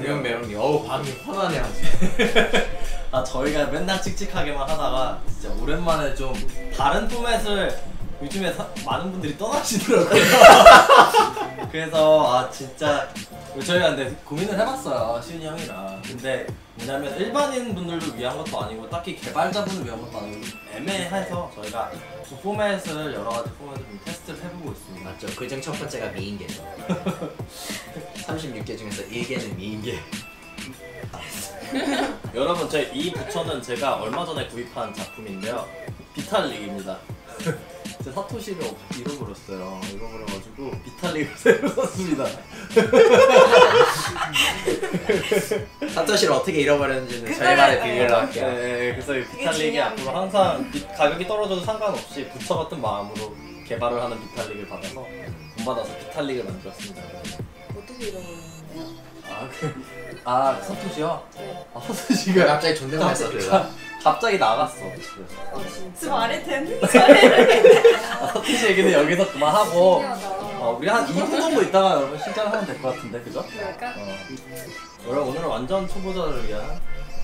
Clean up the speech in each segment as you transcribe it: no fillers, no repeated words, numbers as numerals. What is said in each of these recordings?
이런 매력이 어우 밤이 환하네 아주. 아 저희가 맨날 칙칙하게만 하다가 진짜 오랜만에 좀 다른 포맷을 요즘에 많은 분들이 떠나시더라고요. 그래서 아 진짜 저희가 근데 고민을 해봤어요 시윤이 형이랑. 근데 뭐냐면 일반인 분들도 위한 것도 아니고 딱히 개발자분을 위한 것도 아니고 애매해서 저희가 그 포맷을 여러 가지 포맷을 좀 테스트를 해보고 있습니다. 맞죠. 그중 첫 번째가 미인계죠. 36개 중에서 1개는 미인계. 여러분 저희 이 부처는 제가 얼마 전에 구입한 작품인데요. 비탈릭입니다. 제 사토시를 잃어버렸어요. 잃어버려가지고 비탈릭을 새로 샀습니다. 사토시를 어떻게 잃어버렸는지는 저희만의 비밀로 할게요. 네, 그래서 이 비탈릭이 앞으로 항상 가격이 떨어져도 상관없이 부처 같은 마음으로 개발을 하는 비탈릭을 받아서 돈 받아서 비탈릭을 만들었습니다. 어떻게 잃어버렸는데요? 사토시요? 네. 사토시가 갑자기 존댓말 썼어요. 갑자기 나갔어. 아 진짜? 말이 되는 사토시 얘기는 여기서 그만하고 신기하다. 우리 한 2분 정도 있다가 여러분 시작하면 될 것 같은데 그죠? 그럴까? 여러분 오늘은 완전 초보자를 위한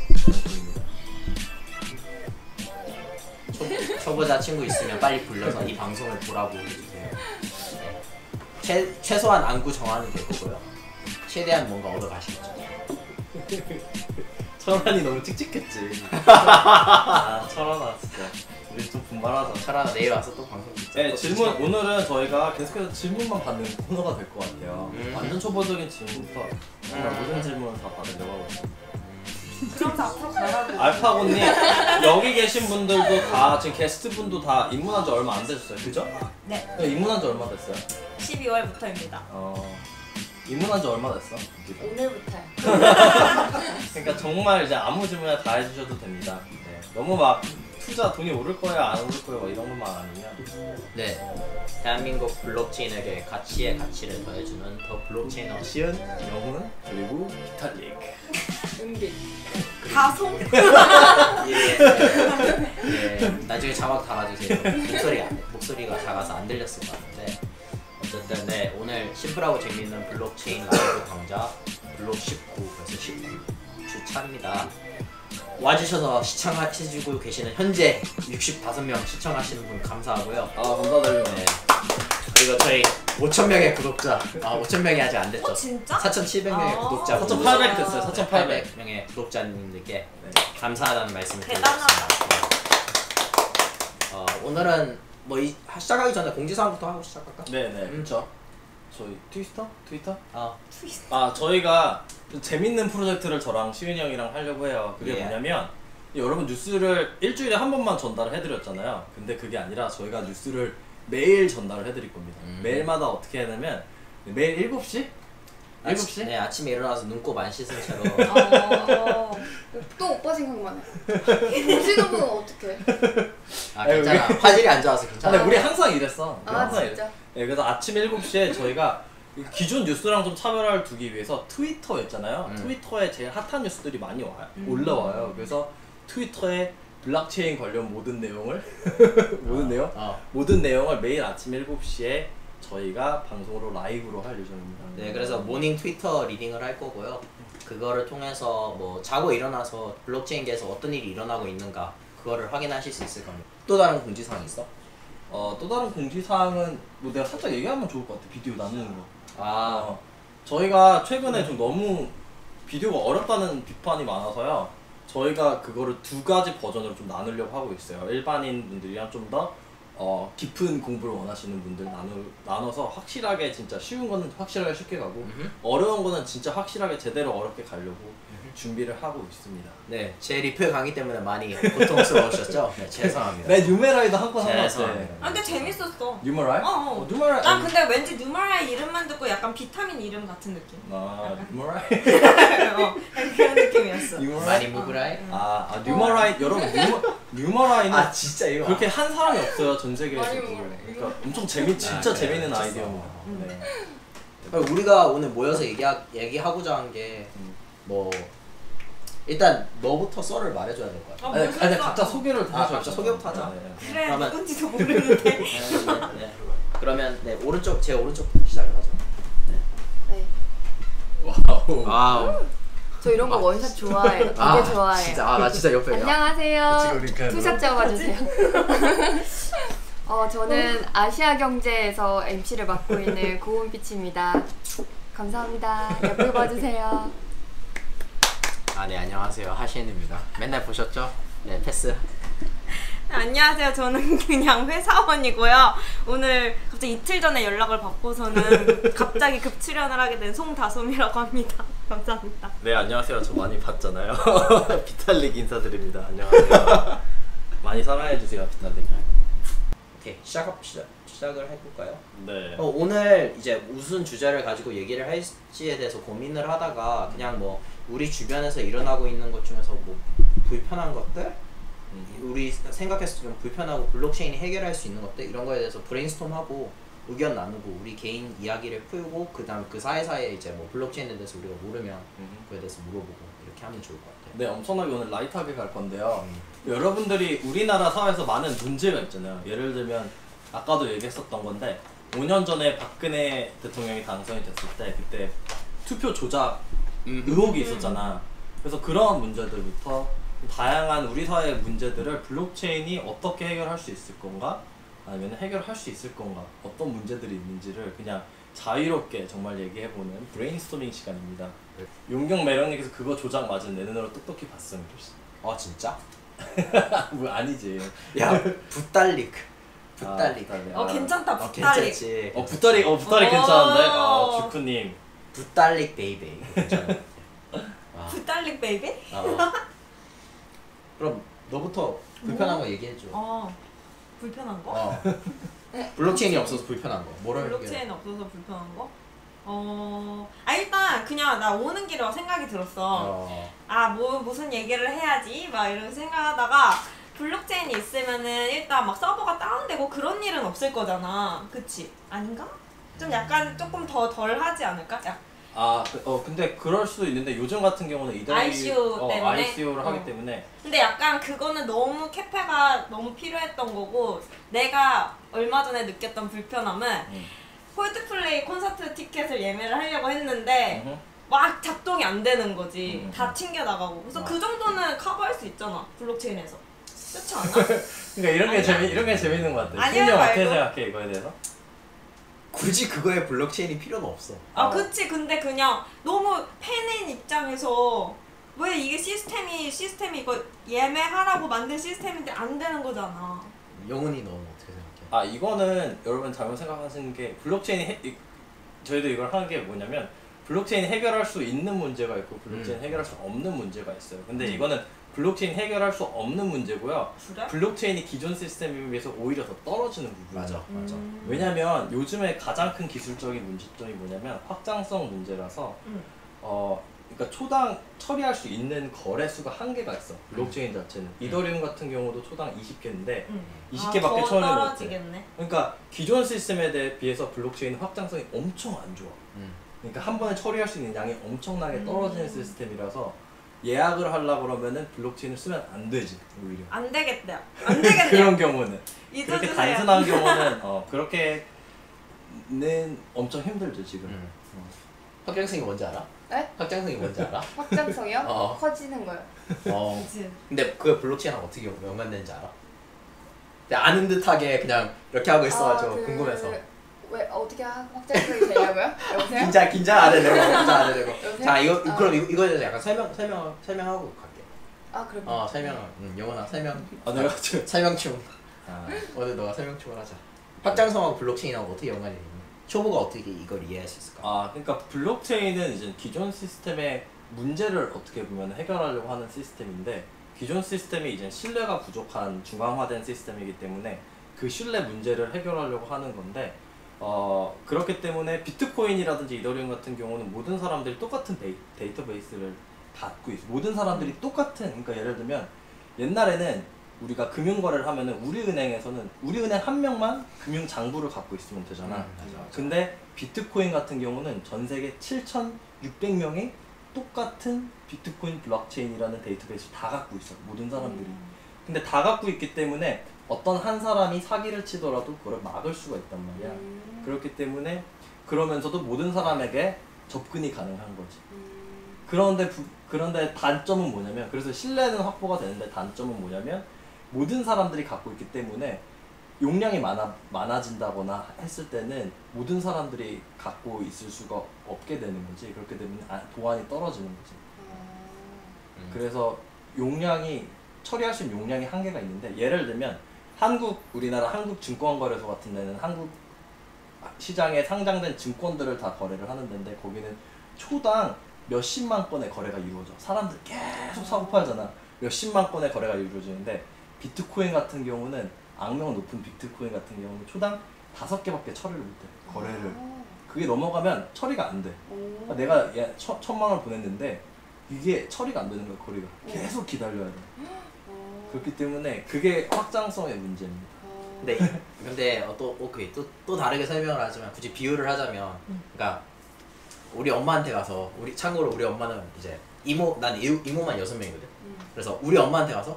초보자 친구 있으면 빨리 불러서 이 방송을 보라고 해주세요. 네. 최소한 안구 정화는 될 거고요. 최대한 뭔가 얻어가시겠죠. 철환이 너무 칙칙했지. 철환아 진짜 우리 좀 분발하자. 철아가 내일 와서 또 방송 진짜. 네, 질문 오늘은 저희가 계속해서 질문만 받는 코너가 될 것 같아요. 완전 초보적인 질문부터 정말 모든 질문을 다 받으려고 하고 있습니다. 그럼 앞으로 가라고. 알파고님 여기 계신 분들도 다 지금 게스트 분도 다 입문한 지 얼마 안 되셨어요, 그죠? 네. 입문한 지 얼마 됐어요? 12월부터입니다. 입문한 지 얼마 됐어? 오늘부터요. 그러니까 정말 이제 아무 질문이나 다 해주셔도 됩니다. 네. 너무 막 투자 돈이 오를 거야 안 오를 거야 이런 것만 아니면. 네. 대한민국 블록체인에게 가치의 가치를 더해주는 더 블록체인어 시은 영훈 그리고 비탈릭. 은비. 가송? 예, 나중에 자막 달아주세요. 목소리가 작아서 안 들렸을 것 같은데 어쨌든 네 오늘 심플하고 재미있는 블록체인 라이브 강좌 블록 19 그래서 19 주차입니다. 와주셔서 시청해주고 계시는 현재 65명 시청하시는 분 감사하고요. 감사드립니다. 네. 그리고 저희 5,000명의 구독자 5,000명이 아직 안 됐죠. 진짜? 4,700명의 구독자 4,800 됐어요. 4,800 명의 구독자님들께 감사하다는 말씀을 대단하다. 드리겠습니다. 오늘은 뭐 시작하기 전에 공지사항부터 하고 시작할까? 네네. 저희 트위터? 트위스터. 저희가 좀 재밌는 프로젝트를 저랑 시윤이 형이랑 하려고 해요. 그게 뭐냐면 여러분 뉴스를 일주일에 한 번만 전달을 해드렸잖아요. 근데 그게 아니라 저희가 뉴스를 매일 전달을 해드릴 겁니다. 매일마다 어떻게 해야 되냐면 매일 7시? 7시? 네, 아침에 일어나서 눈곱 안 씻은 채로 또 오빠 생각만 해. 보시는 분은 어떡해? 괜찮아. 화질이 안 좋아서 괜찮아. 근데 우리 항상 이랬어. 진짜? 네, 그래서 아침 7시에 저희가 기존 뉴스랑 좀 차별화를 두기 위해서 트위터 있잖아요. 트위터에 제일 핫한 뉴스들이 많이 올라와요. 그래서 트위터에 블록체인 관련 모든 내용을 모든 내용을 매일 아침 7시에 저희가 방송으로 라이브로 할 예정입니다. 네, 그래서 모닝 트위터 리딩을 할 거고요. 그거를 통해서 뭐 자고 일어나서 블록체인계에서 어떤 일이 일어나고 있는가 그거를 확인하실 수 있을 겁니다. 또 다른 공지사항 있어? 또 다른 공지사항은 뭐 내가 살짝 얘기하면 좋을 것 같아. 비디오 나누는 거. 저희가 최근에 좀 너무 비디오가 어렵다는 비판이 많아서요. 저희가 그거를 2가지 버전으로 좀 나누려고 하고 있어요. 일반인 분들이랑 좀 더 깊은 공부를 원하시는 분들 나눠서 확실하게 진짜 쉬운 거는 확실하게 쉽게 가고 어려운 거는 진짜 확실하게 제대로 어렵게 가려고 준비를 하고 있습니다. 네, 제 리플 강의 때문에 많이 고통스러우셨죠? 네, 죄송합니다. 내 뉴메라이도 한건 죄송합니다. 근데 재밌었어. 뉴메라이? 뉴메라이. 난 근데 왠지 뉴머라이 이름만 듣고 약간 비타민 이름 같은 느낌. 뉴메라이? 그런 느낌이었어. 많이 무브라이? 뉴머라이 여러분 뉴머라이는 진짜 이거 그렇게 한 사람이 없어요 전 세계에서. 많이 먹어요. 그러니까 엄청 진짜 재밌는 아이디어입니다. 네. 우리가 오늘 모여서 얘기하고자 한 게 뭐 일단 너부터 썰을 말해줘야 될 것 같아. 아니 각자 소개를 다 각자 소개부터 하자. 그래 그러면- 누군지도 모르는데. 네. 그러면 제 오른쪽부터 시작을 하죠. 네. 와우. 와우. 저 이런 거 원샷 좋아해요. 되게 좋아해요. 진짜 나 진짜 옆에 안녕하세요. 지금 이렇게 투샷 잡아주세요. 저는 아시아경제에서 MC를 맡고 있는 고은빛입니다. 감사합니다. 예쁘게 봐주세요. 네, 안녕하세요. 하시엔입니다. 맨날 보셨죠? 네, 패스. 안녕하세요. 저는 그냥 회사원이고요. 오늘 갑자기 이틀 전에 연락을 받고서는 갑자기 급 출연을 하게 된 송다솜이라고 합니다. 감사합니다. 네, 안녕하세요. 저 많이 봤잖아요. 비탈릭 인사드립니다. 안녕하세요. 많이 사랑해주세요, 비탈릭. 오케이, 시작을 해볼까요? 네. 오늘 이제 무슨 주제를 가지고 얘기를 할지에 대해서 고민을 하다가 그냥 뭐 우리 주변에서 일어나고 있는 것 중에서 뭐 불편한 것들, 우리 생각했을 때 좀 불편하고 블록체인이 해결할 수 있는 것들, 이런 거에 대해서 브레인스톰하고 의견 나누고 우리 개인 이야기를 풀고 그다음 그 사이사이에 이제 뭐 블록체인에 대해서 우리가 모르면 그에 대해서 물어보고 이렇게 하면 좋을 것 같아요. 네, 엄청나게 오늘 라이트하게 갈 건데요. 여러분들이 우리나라 사회에서 많은 문제가 있잖아요. 예를 들면 아까도 얘기했었던 건데 5년 전에 박근혜 대통령이 당선이 됐을 때 그때 투표 조작 의혹이 있었잖아. 그래서 그런 문제들부터 다양한 우리 사회의 문제들을 블록체인이 어떻게 해결할 수 있을 건가, 아니면 해결할 수 있을 건가, 어떤 문제들이 있는지를 그냥 자유롭게 정말 얘기해보는 브레인스토밍 시간입니다. 용경 매력님께서 그거 조작 맞은 내 눈으로 똑똑히 봤음. 진짜? 뭐 아니지. 야, 붓달릭. 붓달릭. 괜찮다. 붓달릭. 괜찮지. 붓다리 괜찮은데? 주쿠님. 붓달릭 베이베. 괜찮아. 붓달릭 베이비? 그럼 너부터 불편한 거 얘기해줘. 불편한 거? 블록체인이 없어서 불편한 거. 뭐를 블록체인 없어서 불편한 거? 일단 그냥 나 오는 길에 생각이 들었어. 무슨 얘기를 해야지 막 이런 생각하다가 블록체인이 있으면은 일단 막 서버가 다운되고 그런 일은 없을 거잖아. 그치? 아닌가? 좀 약간 조금 덜 하지 않을까? 근데 그럴 수도 있는데 요즘 같은 경우는 ICO 때문에? ICO를 하기 때문에. 근데 약간 그거는 너무 캐페가 너무 필요했던 거고, 내가 얼마 전에 느꼈던 불편함은 콜드플레이 콘서트 티켓을 예매를 하려고 했는데 막 작동이 안 되는 거지. 다 튕겨 나가고. 그래서 그 정도는 커버할 수 있잖아, 블록체인에서. 그렇지 않아? 그러니까 이런 게 재밌는 것 같아. 아니면 신경 어떻게 생각해 이거에 대해서? 굳이 그거에 블록체인이 필요는 없어. 그치. 근데 그냥 너무 팬인 입장에서 왜 이게 시스템이 이거 예매하라고 만든 시스템인데 안 되는 거잖아. 영훈이 너는 어떻게 생각해? 이거는 여러분 잘못 생각하시는 게 저희도 이걸 하는 게 뭐냐면 블록체인이 해결할 수 있는 문제가 있고 블록체인이 해결할 수 없는 문제가 있어요. 근데 이거는 블록체인 해결할 수 없는 문제고요. 그래? 블록체인이 기존 시스템에 비해서 오히려 더 떨어지는 부분이에요. 맞아. 왜냐면 요즘에 가장 큰 기술적인 문제점이 뭐냐면 확장성 문제라서 그러니까 초당 처리할 수 있는 거래수가 한계가 있어. 블록체인 자체는. 이더리움 같은 경우도 초당 20개인데 20개밖에 처리를 못해. 그러니까 기존 시스템에 비해서 블록체인 확장성이 엄청 안 좋아. 그러니까 한 번에 처리할 수 있는 양이 엄청나게 떨어지는 시스템이라서 예약을 하려고 그러면은 블록체인을 쓰면 안 되지, 오히려. 안 되겠대요. 안 되겠네요. 그런 경우는. 잊어주세요. 그렇게 단순한 경우는 그렇게는 엄청 힘들죠, 지금. 확장성이 뭔지 알아? 네? 확장성이 뭔지 알아? 확장성이요? 커지는 거요. 그치. 근데 그게 블록체인하고 어떻게 연관되는지 알아? 아는 듯하게 그냥 이렇게 하고 있어가지고 궁금해서. 왜 어떻게 확장성이 되냐고요? 여보세요? 긴장 안 해도 되고. 여보세요? 자, 그럼 이거에 대해서 약간 설명하고 갈게. 그럼. 영원아 설명. 내가 지금 설명충. 오늘 너가 설명충을 하자. 확장성하고 블록체인하고 어떻게 연관이 있니? 초보가 어떻게 이걸 이해할 수 있을까? 그러니까 블록체인은 이제 기존 시스템의 문제를 어떻게 보면 해결하려고 하는 시스템인데, 기존 시스템이 이제 신뢰가 부족한 중앙화된 시스템이기 때문에 그 신뢰 문제를 해결하려고 하는 건데, 그렇기 때문에 비트코인이라든지 이더리움 같은 경우는 모든 사람들이 똑같은 데이터베이스를 갖고 있어. 모든 사람들이 똑같은, 그러니까 예를 들면 옛날에는 우리가 금융거래를 하면은 우리은행 한 명만 금융장부를 갖고 있으면 되잖아. 맞아. 근데 비트코인 같은 경우는 전 세계 7,600명이 똑같은 비트코인 블록체인이라는 데이터베이스를 다 갖고 있어, 모든 사람들이. 근데 다 갖고 있기 때문에 어떤 한 사람이 사기를 치더라도 그걸 막을 수가 있단 말이야. 그렇기 때문에 그러면서도 모든 사람에게 접근이 가능한 거지. 그런데 단점은 뭐냐면, 그래서 신뢰는 확보가 되는데 단점은 뭐냐면 모든 사람들이 갖고 있기 때문에 용량이 많아진다거나 했을 때는 모든 사람들이 갖고 있을 수가 없게 되는 거지. 그렇게 되면 보안이 떨어지는 거지. 그래서 처리할 수 있는 용량이 한계가 있는데, 예를 들면 우리나라 한국증권거래소 같은 데는 한국 시장에 상장된 증권들을 다 거래를 하는 데인데, 거기는 초당 몇십만 건의 거래가 이루어져. 사람들 계속 사고 팔잖아. 몇십만 건의 거래가 이루어지는데, 비트코인 같은 경우는, 악명 높은 비트코인 같은 경우는 초당 5개밖에 처리를 못해. 거래를. 그게 넘어가면 처리가 안 돼. 그러니까 내가 1,000만 원을 보냈는데 이게 처리가 안 되는 거야. 거리가 계속 기다려야 돼. 그렇기 때문에 그게 확장성의 문제입니다. 근데 또 다르게 설명을 하자면, 굳이 비유를 하자면, 그러니까 우리 엄마한테 가서, 참고로 우리 엄마는 이제 난 이모만 6명이거든. 그래서 우리 엄마한테 가서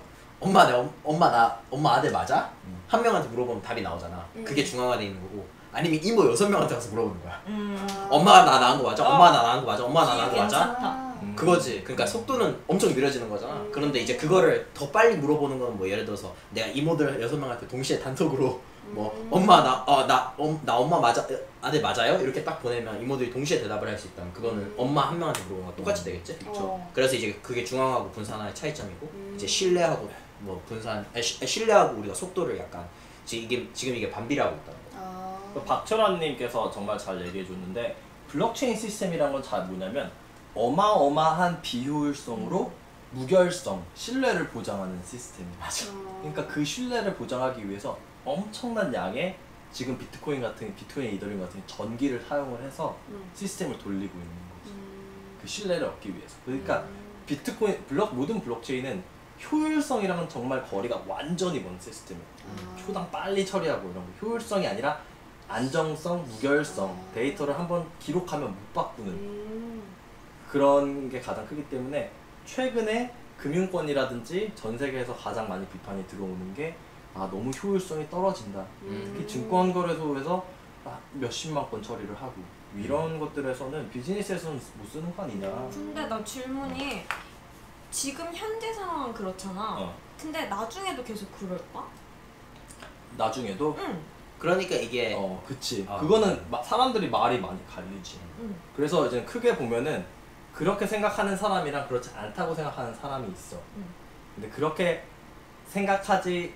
엄마 아들 맞아? 한 명한테 물어보면 답이 나오잖아. 그게 중앙화돼 있는 거고, 아니면 이모 6명한테 가서 물어보는 거야. 엄마가 나 낳은 거 맞아? 엄마가 나 낳은 거 맞아? 엄마가 나 낳은 거 맞아? 그거지. 그러니까 속도는 엄청 느려지는 거잖아. 그런데 이제 그거를 더 빨리 물어보는 건 뭐, 예를 들어서 내가 이모들 6명한테 동시에 단톡으로 엄마 나 엄마 맞아? 아들 맞아요? 이렇게 딱 보내면 이모들이 동시에 대답을 할 수 있다면, 그거는 엄마 한 명한테 물어보는 거 똑같이 되겠지? 그래서 이제 그게 중앙하고 분산화의 차이점이고, 이제 신뢰하고 신뢰하고 우리가 속도를 약간 지금 이게 반비례하고 있다는 거. 박철환님께서 정말 잘 얘기해줬는데, 블록체인 시스템이란 건 잘 뭐냐면 어마어마한 비효율성으로 무결성, 신뢰를 보장하는 시스템이에요. 맞아. 그러니까 그 신뢰를 보장하기 위해서 엄청난 양의, 지금 비트코인, 이더리움 같은 전기를 사용을 해서 시스템을 돌리고 있는 거지. 그 신뢰를 얻기 위해서. 그러니까 모든 블록체인은 효율성이랑은 정말 거리가 완전히 먼 시스템이에요. 초당 빨리 처리하고 이런 거. 효율성이 아니라 안정성, 무결성, 데이터를 한번 기록하면 못 바꾸는 그런 게 가장 크기 때문에, 최근에 금융권이라든지 전 세계에서 가장 많이 비판이 들어오는 게 너무 효율성이 떨어진다. 특히 증권거래소에서 몇십만 건 처리를 하고, 이런 것들에서는 비즈니스에서는 못 쓰는 거 아니냐. 근데 나 질문이, 지금 현재 상황은 그렇잖아. 근데 나중에도 계속 그럴까? 나중에도? 응. 그러니까 이게 그치. 그거는 사람들이 말이 많이 갈리지. 그래서 이제 크게 보면은 그렇게 생각하는 사람이랑 그렇지 않다고 생각하는 사람이 있어. 근데 그렇게 생각하지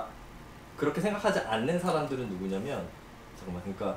않는 사람들은 누구냐면, 그러니까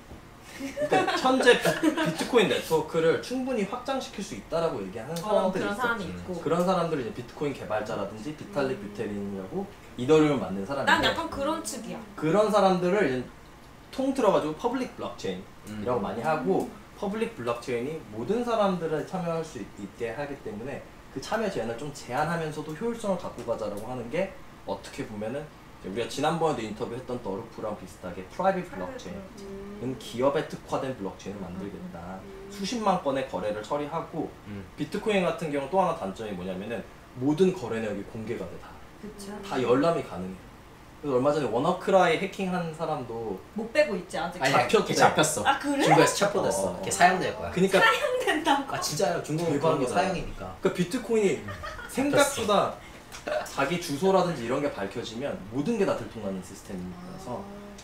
현재 비트코인 네트워크를 충분히 확장시킬 수 있다라고 얘기하는 사람들이 그런 있어. 사람이 있고. 그런 사람들이 이제 비트코인 개발자라든지 비탈릭 뷰테린이라고 이더리움을 만든 사람인데, 난 약간 그런 측이야. 그런 사람들을 이제 통틀어가지고 퍼블릭 블록체인이라고 많이 하고, 퍼블릭 블록체인이 모든 사람들을 참여할 수 있게 하기 때문에 그 참여 제한을 좀 제한하면서도 효율성을 갖고 가자라고 하는 게, 어떻게 보면은 우리가 지난번에도 인터뷰했던 더루프랑 비슷하게 프라이빗 블록체인은 기업에 특화된 블록체인을 만들겠다. 수십만 건의 거래를 처리하고, 비트코인 같은 경우 또 하나 단점이 뭐냐면은 모든 거래 내역이 공개가 돼. 다 열람이 가능해. 그래서 얼마 전에 워너크라이 해킹한 사람도 못 빼고 있지 아직. 잡혔어. 그래? 중국에서 체포됐어. 걔 사형될 거야. 그러니까 사형된다고? 진짜요. 중국은 그런 게 사형이니까. 그러니까 비트코인이 생각보다 자기 주소라든지 이런 게 밝혀지면 모든 게 다 들통나는 시스템이라서,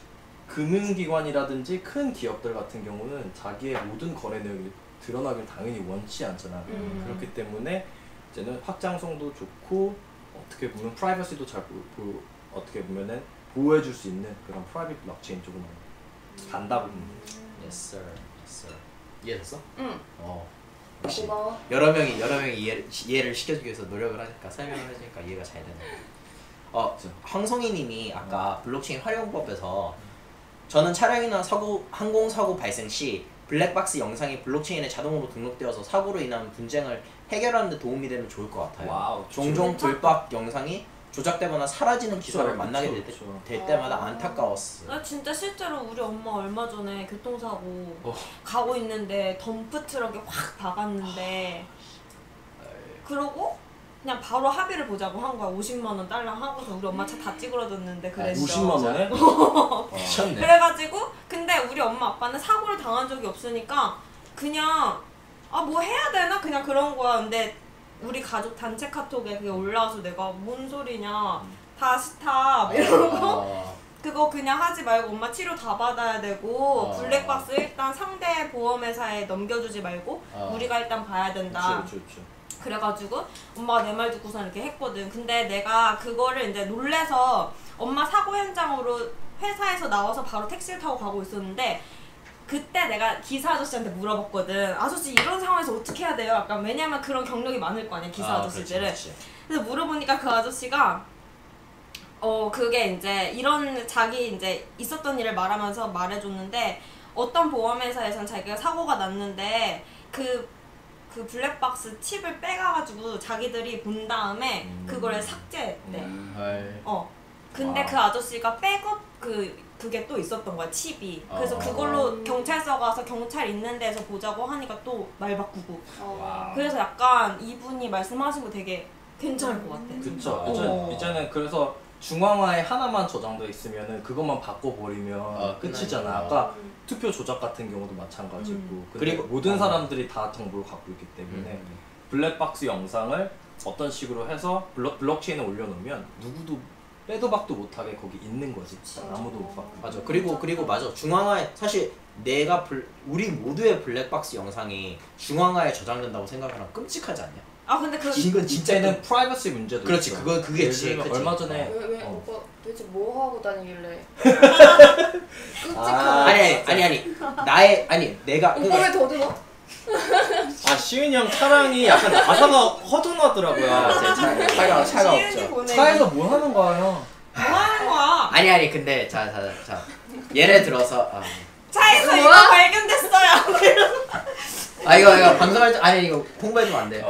금융기관이라든지 큰 기업들 같은 경우는 자기의 모든 거래 내역이 드러나길 당연히 원치 않잖아. 그렇기 때문에 이제는 확장성도 좋고, 어떻게 보면 프라이버시도 잘 어떻게 보면은 보호해줄 수 있는 그런 프라이빗 블록체인 쪽으로 간다고 봅니다. Yes sir. 이해됐어? 응. 역시 고마워. 여러 명이 이해를 시켜주기 위해서 노력을 하니까, 설명을 해주니까 이해가 잘 되네. 황송이님이 아까 블록체인 활용법에서, 저는 차량이나 항공 사고 발생 시 블랙박스 영상이 블록체인에 자동으로 등록되어서 사고로 인한 분쟁을 해결하는 데 도움이 되면 좋을 것 같아요. 종종 불박 영상이 조작되거나 사라지는 기사를 만나게 될 때마다 안타까웠어요. 나 진짜 실제로 우리 엄마 얼마 전에 교통사고 가고 있는데 덤프 트럭에 확 박았는데, 그러고 그냥 바로 합의를 보자고 한 거야. 50만 원 달랑 하고서 우리 엄마 차 다 찌그러졌는데 그랬어. 50만 원에? 미쳤네. 그래가지고 근데 우리 엄마 아빠는 사고를 당한 적이 없으니까 그냥 아 뭐 해야 되나 그냥 그런 거야. 근데 우리 가족 단체 카톡에 그게 올라와서 내가 뭔 소리냐 다시 타 이러고 그거 그냥 하지 말고 엄마 치료 다 받아야 되고 블랙박스 일단 상대 보험회사에 넘겨주지 말고 우리가 일단 봐야 된다. 그치. 그래가지고 엄마가 내 말 듣고서 이렇게 했거든. 근데 내가 그거를 이제 놀래서 엄마 사고 현장으로 회사에서 나와서 바로 택시를 타고 가고 있었는데 그때 내가 기사 아저씨한테 물어봤거든. 아저씨 이런 상황에서 어떻게 해야 돼요? 약간 왜냐면 그런 경력이 많을 거 아니야 기사 아저씨들은. 그렇지. 그래서 물어보니까 그 아저씨가 그게 이제 이런 자기 이제 있었던 일을 말하면서 말해줬는데 어떤 보험회사에선 자기가 사고가 났는데 그 블랙박스 칩을 빼가가지고 자기들이 본 다음에 그걸 삭제했대. 근데 그 아저씨가 백업 그게 또 있었던 거야 칩이. 그래서 그걸로 경찰서 가서 경찰 있는 데서 보자고 하니까 또 말 바꾸고. 그래서 약간 이분이 말씀하신 거 되게 괜찮을 것 같아. 그쵸. 이제는 그래서 중앙화에 하나만 저장돼 있으면은 그것만 바꿔버리면 끝이잖아. 아까 투표 조작 같은 경우도 마찬가지고. 그리고 모든 사람들이 다 정보를 갖고 있기 때문에 블랙박스 영상을 어떤 식으로 해서 블록체인에 올려놓으면 누구도 빼도 박도 못하게 거기 있는 거지. 아무도 못 받고. 맞아. 그리고 맞아. 중앙화에 사실 내가 우리 모두의 블랙박스 영상이 중앙화에 저장된다고 생각하면 끔찍하지 않냐? 아 근데 이건 진짜는 프라이버시 문제도 그렇지. 있어. 그게 제일 얼마 전에 왜 오빠 도대체 뭐 하고 다니길래? 아니 내가 오빠 왜 더듬어? 시윤이 형 차량이 약간 나사가 허전하더라고요. 차가 없죠. 차에서 뭐 하는 거예요? 뭐 하는 거야? 아니 근데 자 예를 들어서 차에서 이거 발견됐어요. 이거 방송할 때 이거 홍보해주면 안 돼.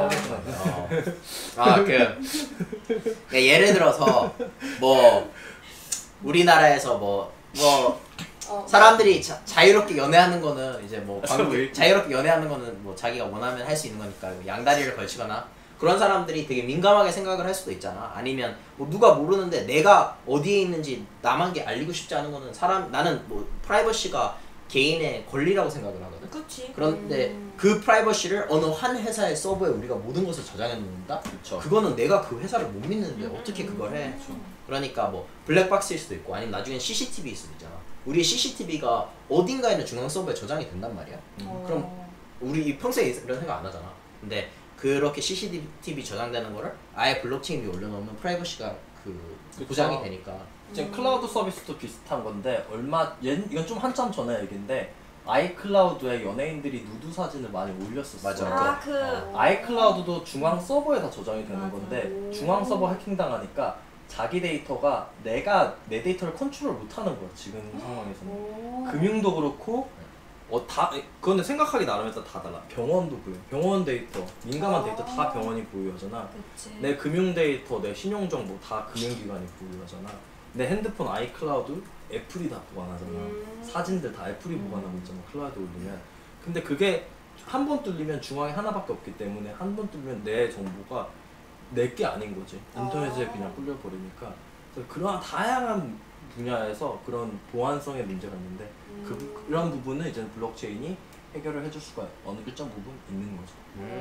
예를 들어서 뭐 우리나라에서 사람들이 자유롭게 연애하는 거는 이제 자유롭게 연애하는 거는 뭐 자기가 원하면 할 수 있는 거니까 양다리를 걸치거나 그런 사람들이 되게 민감하게 생각을 할 수도 있잖아. 아니면 뭐 누가 모르는데 내가 어디에 있는지 남한테 알리고 싶지 않은 거는 나는 뭐 프라이버시가 개인의 권리라고 생각을 하거든. 그치. 그런데 그 프라이버시를 어느 한 회사의 서버에 우리가 모든 것을 저장해 놓는다? 그쵸. 그거는 내가 그 회사를 못 믿는데 어떻게 그걸 해? 그러니까 뭐 블랙박스일 수도 있고 아니면 나중엔 CCTV일 수도 있잖아. 우리 CCTV가 어딘가에 있는 중앙 서버에 저장이 된단 말이야. 그럼 우리 평소에 이런 생각 안 하잖아. 근데 그렇게 CCTV 저장되는 거를 아예 블록체인 위에 올려놓으면 프라이버시가 보장이 되니까. 지금 클라우드 서비스도 비슷한 건데 이건 좀 한참 전에 얘기인데 아이클라우드에 연예인들이 누드 사진을 많이 올렸었어. 맞아. 아이클라우드도 중앙 서버에 다 저장이 되는 건데 중앙 서버 해킹당하니까 자기 데이터가 내 데이터를 컨트롤 못하는 거야 지금 상황에서는. 금융도 그렇고 그런데 생각하기 나름에서 다 달라. 병원도 그래. 병원 데이터, 민감한 데이터 다 병원이 보유하잖아. 내 금융 데이터, 내 신용 정보 다 금융기관이 보유하잖아. 내 핸드폰 아이클라우드 애플이 다 보관하잖아. 사진들 다 애플이 보관하고 있잖아. 클라우드 올리면. 근데 그게 한 번 뚫리면 중앙에 하나밖에 없기 때문에 한 번 뚫리면 내 정보가 내 게 아닌 거지. 인터넷에 그냥 꿀려버리니까. 그래서 그러한 다양한 분야에서 그런 보안성의 문제가 있는데 그런 부분은 이제 블록체인이 해결을 해줄 수가 어느 일정 부분 있는 거죠.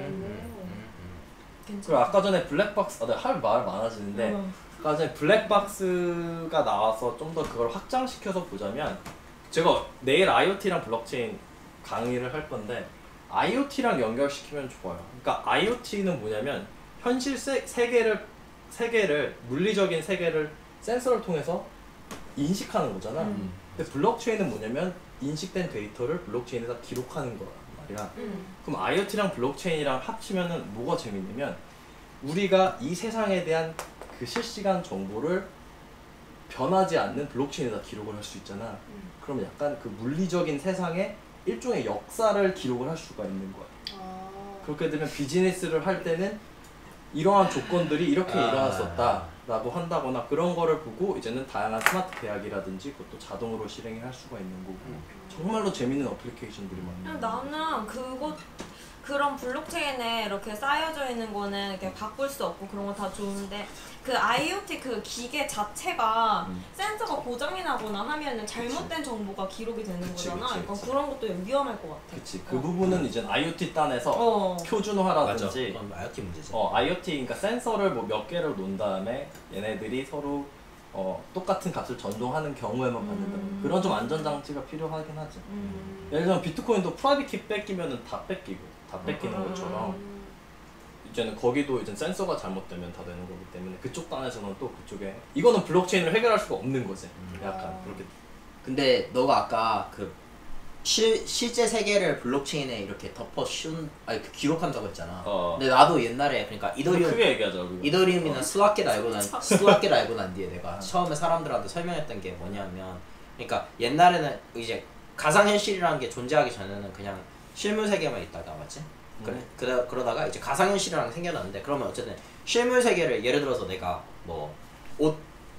그리고 아까 전에 블랙박스, 할 말 많아지는데 아까 전에 블랙박스가 나와서 좀 더 그걸 확장시켜서 보자면 제가 내일 IoT랑 블록체인 강의를 할 건데 IoT랑 연결시키면 좋아요. 그러니까 IoT는 뭐냐면 현실 세계를 물리적인 세계를 센서를 통해서 인식하는 거잖아. 근데 블록체인은 뭐냐면 인식된 데이터를 블록체인에다 기록하는 거란 말이야. 그럼 IoT랑 블록체인이랑 합치면은 뭐가 재밌냐면 우리가 이 세상에 대한 그 실시간 정보를 변하지 않는 블록체인에다 기록을 할 수 있잖아. 그러면 약간 그 물리적인 세상에 일종의 역사를 기록을 할 수가 있는 거야. 그렇게 되면 비즈니스를 할 때는 이러한 조건들이 이렇게 일어났었다 라고 한다거나 그런 거를 보고 이제는 다양한 스마트 계약이라든지 그것도 자동으로 실행을 할 수가 있는 거고 정말로 재밌는 어플리케이션들이 많아요. 나는 그런 블록체인에 이렇게 쌓여져 있는 거는 이렇게 바꿀 수 없고 그런 거 다 좋은데 그 IoT 그 기계 자체가 센서가 고장이 나거나 하면은 잘못된 정보가 기록이 되는 거잖아. 그러니까 그런 것도 위험할 것 같아. 그치. 그 부분은 이제 IoT 단에서 표준화라든지 IoT 문제지. IoT 그러니까 센서를 뭐 몇 개를 놓은 다음에 얘네들이 서로 똑같은 값을 전송하는 경우에만 받는다. 그런 좀 안전장치가 필요하긴 하지. 예를 들면 비트코인도 프라이빗 키 뺏기면은 다 뺏기고 다 뺏기는 것처럼 이제는 거기도 이제 센서가 잘못되면 다 되는 거기 때문에 그쪽 단에서는 또 그쪽에 이거는 블록체인을 해결할 수가 없는 거지. 약간 그렇게. 근데 너가 아까 그 실제 세계를 블록체인에 이렇게 덮어 씌운 그 기록한다고 했잖아. 근데 나도 옛날에 그러니까 이더리움 크게 얘기하자. 이더리움이나 슬라켓 알고 난 뒤에 내가 처음에 사람들한테 설명했던 게 뭐냐면 그러니까 옛날에는 이제 가상현실이라는 게 존재하기 전에는 그냥 실물 세계만 있다가 맞지? 그러다가 이제 가상현실이라는 게 생겨났는데 그러면 어쨌든 실물 세계를 예를 들어서 내가 뭐 옷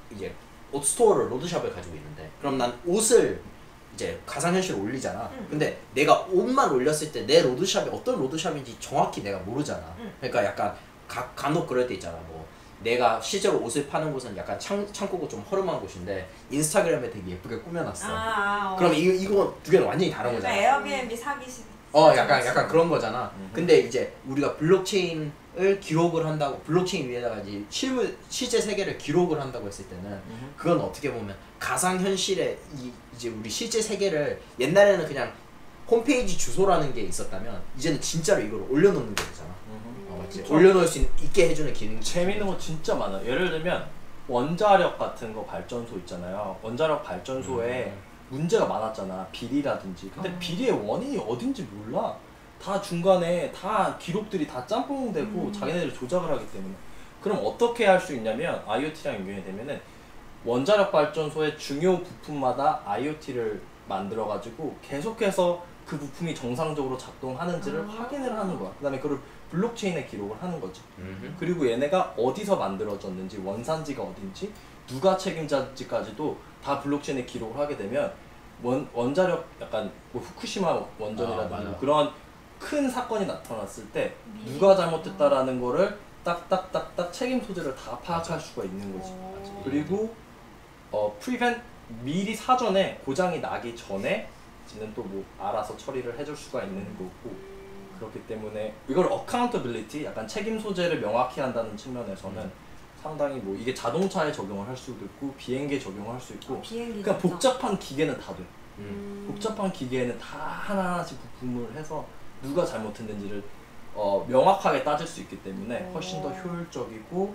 스토어를 로드샵을 가지고 있는데 그럼 난 옷을 이제 가상현실에 올리잖아. 근데 내가 옷만 올렸을 때 내 로드샵이 어떤 로드샵인지 정확히 내가 모르잖아. 그러니까 약간 간혹 그럴 때 있잖아. 뭐 내가 실제로 옷을 파는 곳은 약간 창고고 좀 허름한 곳인데 인스타그램에 되게 예쁘게 꾸며놨어. 그럼 이거 두 개는 완전히 다른 거잖아. 에어비앤비 사기식. 약간 그런 거잖아. 근데 이제 우리가 블록체인을 기록을 한다고 블록체인 위에다가 이제 실제 세계를 기록을 한다고 했을 때는 그건 어떻게 보면 가상현실의 이제 우리 실제 세계를 옛날에는 그냥 홈페이지 주소라는 게 있었다면 이제는 진짜로 이걸 올려놓는 거잖아. 맞지? 올려놓을 수 있게 해주는 기능. 재밌는 거 진짜 많아. 예를 들면 원자력 같은 거 발전소 있잖아요. 원자력 발전소에 문제가 많았잖아. 비리라든지. 근데 비리의 원인이 어딘지 몰라. 다 중간에 다 기록들이 다 짬뽕되고 자기네들이 조작을 하기 때문에. 그럼 어떻게 할 수 있냐면 IoT랑 연결이 되면은 원자력 발전소의 중요 부품마다 IoT를 만들어 가지고 계속해서 그 부품이 정상적으로 작동하는지를 확인을 하는 거야. 그 다음에 그걸 블록체인에 기록을 하는 거지. 그리고 얘네가 어디서 만들어졌는지, 원산지가 어딘지, 누가 책임자인지까지도 다 블록체인에 기록을 하게 되면 원자력 약간 뭐 후쿠시마 원전이라든지 뭐 그런 큰 사건이 나타났을 때 누가 잘못했다라는 거를 딱딱딱딱 책임 소재를 다 파악할 수가 있는 거지. 그리고 prevent 미리 사전에 고장이 나기 전에 는 또 뭐 알아서 처리를 해줄 수가 있는 거고 그렇기 때문에 이걸 accountability 약간 책임 소재를 명확히 한다는 측면에서는 상당히 뭐 이게 자동차에 적용을 할 수도 있고 비행기에 적용을 할 수 있고 그러니까 복잡한 기계는 다 돼. 복잡한 기계에는 다 하나하나씩 부품을 해서 누가 잘못했는지를 명확하게 따질 수 있기 때문에 훨씬 더 효율적이고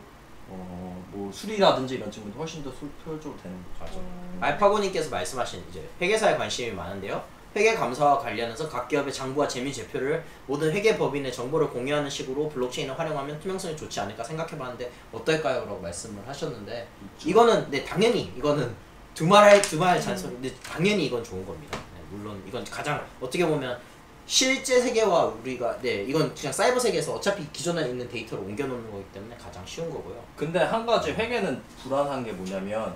뭐 수리라든지 이런 측면도 훨씬 더 효율적으로 되는 거죠. 알파고님께서 말씀하신 이제 회계사에 관심이 많은데요. 회계 감사와 관련해서 각 기업의 장부와 재무 제표를 모든 회계 법인의 정보를 공유하는 식으로 블록체인을 활용하면 투명성이 좋지 않을까 생각해봤는데 어떨까요? 라고 말씀을 하셨는데 이거는 당연히 이거는 두말 잔소리인데 당연히 이건 좋은 겁니다. 물론 이건 가장 어떻게 보면 실제 세계와 우리가 이건 그냥 사이버 세계에서 어차피 기존에 있는 데이터를 옮겨놓는 거기 때문에 가장 쉬운 거고요. 근데 한 가지 회계는 불안한 게 뭐냐면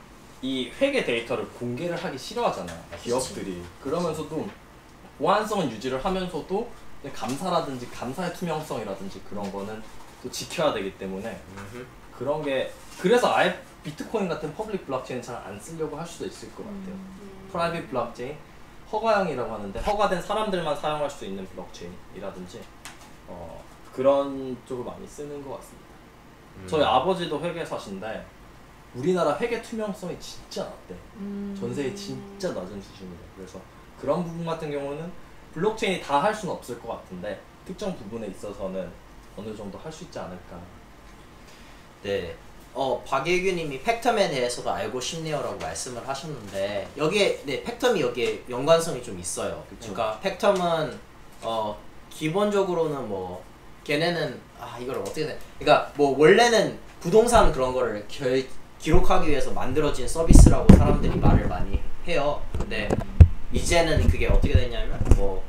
이 회계 데이터를 공개를 하기 싫어하잖아요. 기업들이. 그러면서도 보안성은 유지를 하면서도 감사라든지 감사의 투명성이라든지 그런 거는 또 지켜야 되기 때문에 그런 게 그래서 아예 비트코인 같은 퍼블릭 블록체인 잘 안 쓰려고 할 수도 있을 것 같아요. 프라이빗 블록체인 허가형이라고 하는데 허가된 사람들만 사용할 수 있는 블록체인이라든지 그런 쪽을 많이 쓰는 것 같습니다. 저희 아버지도 회계사신데 우리나라 회계 투명성이 진짜 낮대. 전 세계 진짜 낮은 수준이래. 그래서 그런 부분 같은 경우는 블록체인이 다 할 수는 없을 것 같은데 특정 부분에 있어서는 어느 정도 할 수 있지 않을까. 네. 박예규님이 팩텀에 대해서도 알고 싶네요라고 말씀을 하셨는데 여기에 팩텀이 여기에 연관성이 좀 있어요. 그러니까 팩텀은 기본적으로는 뭐 걔네는 이걸 어떻게 그러니까 뭐 원래는 부동산 그런 거를 기록하기 위해서 만들어진 서비스라고 사람들이 말을 많이 해요. 근데 이제는 그게 어떻게 됐냐면 뭐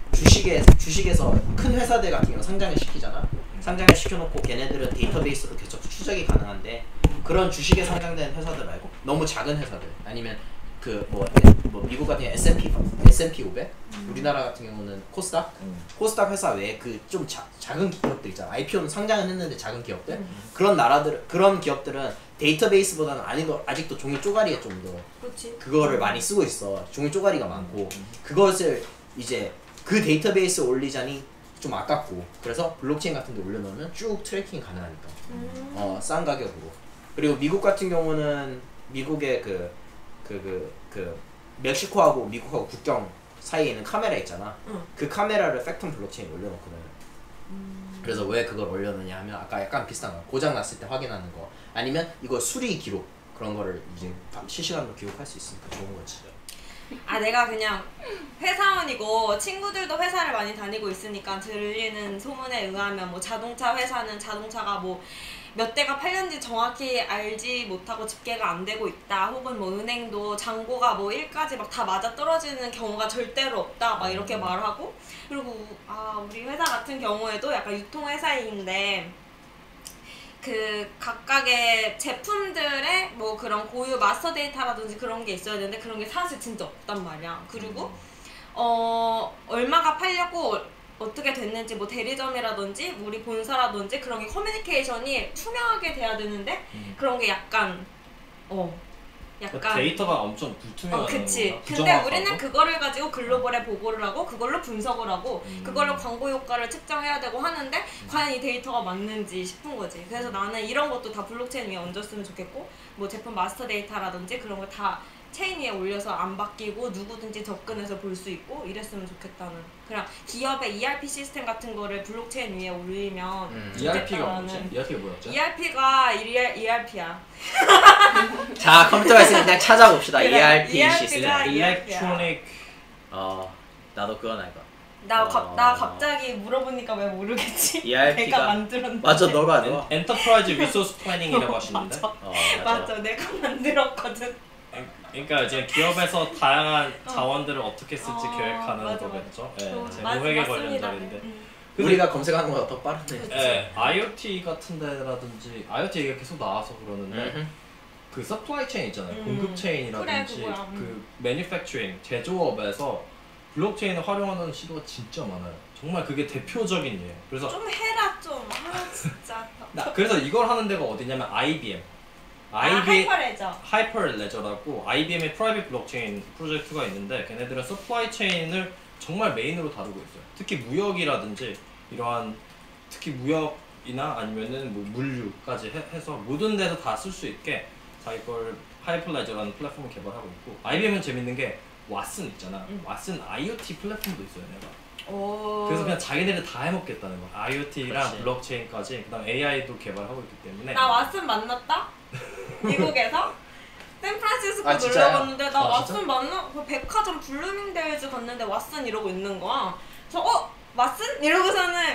주식에서 큰 회사들 같은 경우 상장을 시키잖아. 상장을 시켜놓고 걔네들은 데이터베이스로 계속 추적이 가능한데 그런 주식에 상장된 회사들 말고 너무 작은 회사들 아니면 뭐 미국 같은 경우 S&P 500, 우리나라 같은 경우는 코스닥, 코스닥 회사 외에 그 좀 작은 기업들 있잖아. IPO는 상장은 했는데 작은 기업들, 그런 기업들은 데이터베이스보다는 아직도 종이 쪼가리에 좀 더 그거를 많이 쓰고 있어. 종이 쪼가리가 많고 그것을 이제 그 데이터베이스에 올리자니 좀 아깝고, 그래서 블록체인 같은 데 올려놓으면 쭉 트래킹이 가능하니까 싼 가격으로. 그리고 미국 같은 경우는 미국의 그 멕시코하고 미국하고 국경 사이에 있는 카메라 있잖아. 그 카메라를 팩텀 블록체인에 올려놓거든. 그래서 왜 그걸 올려놓냐 하면 아까 약간 비슷한 거, 고장 났을 때 확인하는 거, 아니면 이거 수리 기록 그런 거를 이제 실시간으로 기록할 수 있으니까 좋은 거지. 내가 그냥 회사원이고 친구들도 회사를 많이 다니고 있으니까 들리는 소문에 의하면 뭐 자동차 회사는 자동차가 뭐 몇 대가 팔렸는지 정확히 알지 못하고 집계가 안 되고 있다, 혹은 뭐 은행도 잔고가 뭐 1까지 막 다 맞아 떨어지는 경우가 절대로 없다 막 이렇게 말하고, 그리고 우리 회사 같은 경우에도 약간 유통회사인데 그 각각의 제품들의 뭐 그런 고유 마스터 데이터라든지 그런 게 있어야 되는데 그런 게 사실 진짜 없단 말이야. 그리고 얼마가 팔렸고 어떻게 됐는지 뭐 대리점이라든지 우리 본사라든지 그런 게 커뮤니케이션이 투명하게 돼야 되는데 그런 게 약간 데이터가 엄청 불투명한 그치. 근데 우리는 그거를 가지고 글로벌에 보고를 하고 그걸로 분석을 하고 그걸로 광고 효과를 측정해야 되고 하는데 과연 이 데이터가 맞는지 싶은 거지. 그래서 나는 이런 것도 다 블록체인 위에 얹었으면 좋겠고, 뭐 제품 마스터 데이터라든지 그런 거 다 체인 위에 올려서 안 바뀌고 누구든지 접근해서 볼 수 있고 이랬으면 좋겠다는, 그냥 기업의 ERP 시스템 같은 거를 블록체인 위에 올리면 ERP가 뭐지? ERP가 뭐였죠? ERP가 ERP야. 자, 컴퓨터가 있으니까 그냥 찾아봅시다. 그래, ERP 시스템. Electronic. 나도 그건 알까. 나 갑자기 물어보니까 왜 모르겠지? ERP가 내가 만들었는데. 맞아, 너가 너. Enterprise Resource Planning이라고 하시는데. 맞아, 내가 만들었거든. 그러니까 이제 기업에서 다양한 자원들을 어떻게 쓸지 계획하는 맞아, 거겠죠. 맞아. 재무회계 관련 자리인데. 우리가 검색하는 거보다 더 빠르네. 네, IoT 같은 데라든지 IoT 얘기가 계속 나와서 그러는데 그 서플라이 체인 있잖아요. 공급 체인이라든지 그래, 그 매니팩처링 제조업에서 블록체인을 활용하는 시도가 진짜 많아요. 정말 그게 대표적인 예예요. 그래서 좀 해라 좀. 진짜. 그래서 이걸 하는 데가 어디냐면 IBM. 하이퍼레저라고 IBM의 프라이빗 블록체인 프로젝트가 있는데, 걔네들은 서플라이 체인을 정말 메인으로 다루고 있어요. 특히 무역이라든지 이러한 특히 무역이나 아니면은 뭐 물류까지 해서 모든 데서 다 쓸 수 있게 자기 걸 하이퍼레저라는 플랫폼을 개발하고 있고, IBM은 재밌는 게 왓슨 있잖아. 왓슨 IoT 플랫폼도 있어요, 내가. 그래서 그냥 자기네들 다 해먹겠다는 거야. IoT랑 그렇지. 블록체인까지, 그다음 AI도 개발하고 있기 때문에. 나 왓슨 만났다? 미국에서? 샌프란시스코 놀러 진짜요? 갔는데 나 왓슨 만나, 그 백화점 블루밍데일즈 갔는데 왓슨 이러고 있는 거야. 그래서 왓슨? 이러고서는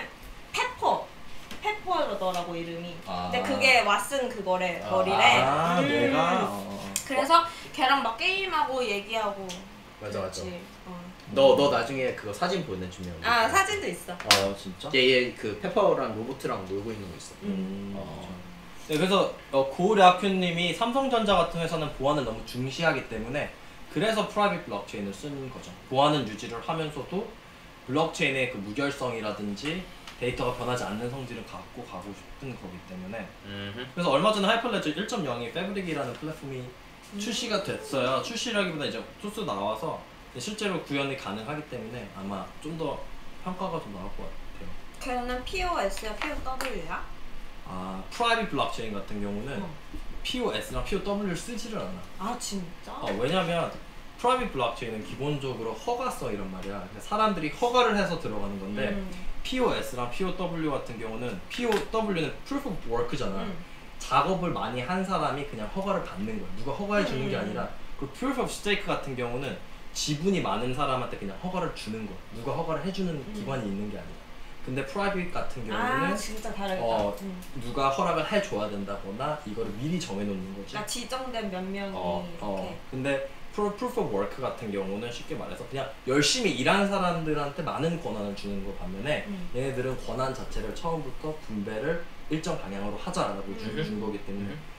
페퍼더라고 이름이. 근데 그게 왓슨 그거래, 거리래. 내가 그래서 걔랑 막 게임하고 얘기하고. 맞아. 그랬지. 너 나중에 그거 사진 보내주면. 사진도 있어. 진짜? 얘 그 페퍼랑 로봇이랑 놀고 있는 거 있어. 네, 그래서 고우랴큐님이 삼성전자 같은 회사는 보안을 너무 중시하기 때문에 그래서 프라이빗 블록체인을 쓰는 거죠. 보안은 유지를 하면서도 블록체인의 그 무결성이라든지 데이터가 변하지 않는 성질을 갖고 가고 싶은 거기 때문에. 그래서 얼마 전에 하이퍼레저 1.0이 패브릭이라는 플랫폼이 출시가 됐어요. 출시라기보다 이제 소스 나와서 실제로 구현이 가능하기 때문에 아마 좀 더 평가가 좀 나올 것 같아요. 걔는 POS야, POW야? 프라이빗 블록체인 같은 경우는 POS랑 POW를 쓰지를 않아. 진짜? 왜냐면 프라이빗 블록체인은 기본적으로 허가성이란 말이야. 그러니까 사람들이 허가를 해서 들어가는 건데 POS랑 POW 같은 경우는 POW는 Proof of Work잖아. 작업을 많이 한 사람이 그냥 허가를 받는 거야. 누가 허가해 주는 게 아니라. 그 Proof of Stake 같은 경우는 지분이 많은 사람한테 그냥 허가를 주는 거야. 누가 허가를 해주는 기관이 있는 게 아니야. 근데 프라이빗 같은 경우는 진짜 다르겠다. 누가 허락을 해줘야 된다거나 이거를 미리 정해놓는 거지. 그러니까 지정된 몇 명이 이렇게. 근데 Proof of Work 같은 경우는 쉽게 말해서 그냥 열심히 일하는 사람들한테 많은 권한을 주는 거 반면에 얘네들은 권한 자체를 처음부터 분배를 일정 방향으로 하자라고 준 거기 때문에